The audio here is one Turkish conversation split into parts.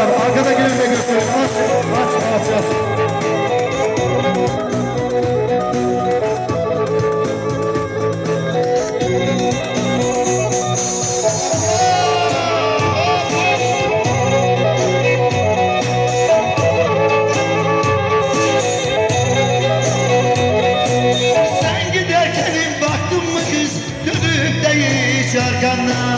var. Arkadakileri de gösterin. Aç. Sen giderken baktın mı kız, dönüp de hiç arkana.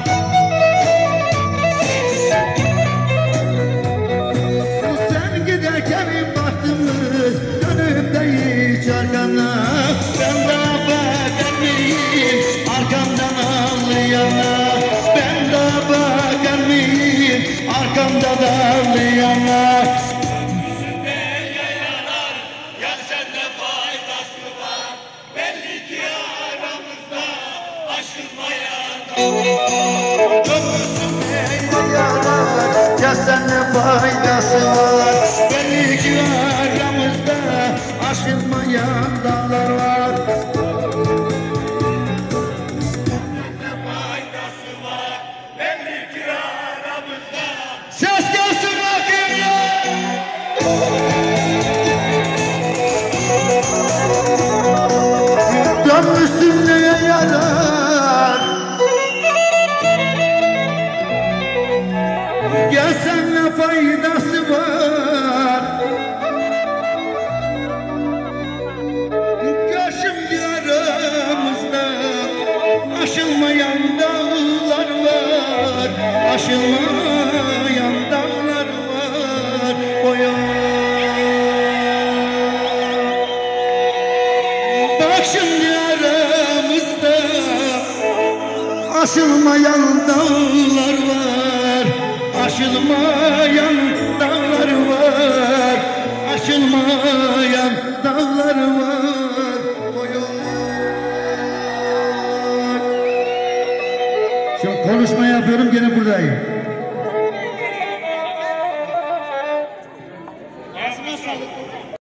Sen giderken baktın mı, dönüp de hiç arkana. Ben de bakar mıyım arkamdan ağlayana? Ben de bakar mıyım arkamdan ağlayana? Ya sen ne faydası var? Belli ki aramızda aşılmayan dağlar var. Ne faydası var? Belli ki aramızda. Ses gelsin bakayım ya! Dönmüşsün neye yarar? Gelsen ne faydası var? Şimdi aramızda aşılmayan dağlar var. Aşılmayan dağlar var. Oya. Bak şimdi aramızda aşılmayan dağlar var. Aşılmayan dağlar var. Aşılmayan dağlar var. Şimdi konuşma yapıyorum, gene buradayım.